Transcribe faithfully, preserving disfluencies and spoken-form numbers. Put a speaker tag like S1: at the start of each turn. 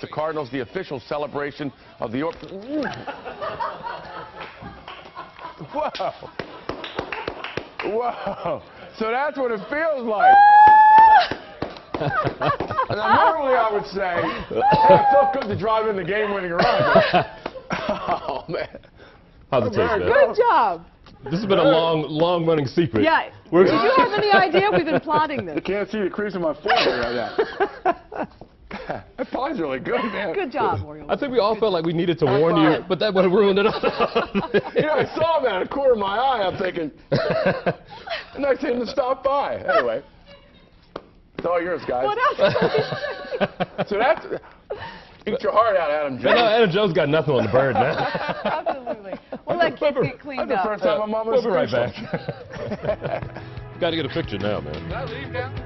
S1: the Cardinals, the official celebration of the... Or Whoa. Whoa. So that's what it feels like. And normally I would say, hey, it felt good to drive in the game-winning run. Oh, man.
S2: How's it taste, man?
S3: Good job.
S2: This has been a long, long-running secret.
S3: Yeah.
S2: We're
S3: Did you have any idea we've been plotting this?
S1: You can't see the crease in my forehead right now. That pie's really good, man.
S3: Good job, Oriole.
S2: I think we all felt like we needed to warn you, but that would have ruined it all.
S1: You know, I saw him out of the corner of my eye. I'm thinking, nice of him to stop by. Anyway, it's all yours, guys.
S3: What else?
S1: So that's... Eat your heart out, Adam Jones.
S2: No, Adam Jones got nothing on the bird, man.
S3: Absolutely. We'll let kids get cleaned
S1: That's
S3: up.
S1: the first time my mom
S2: We'll
S1: was
S2: be right back. Got to get a picture now, man.
S1: Can I leave now?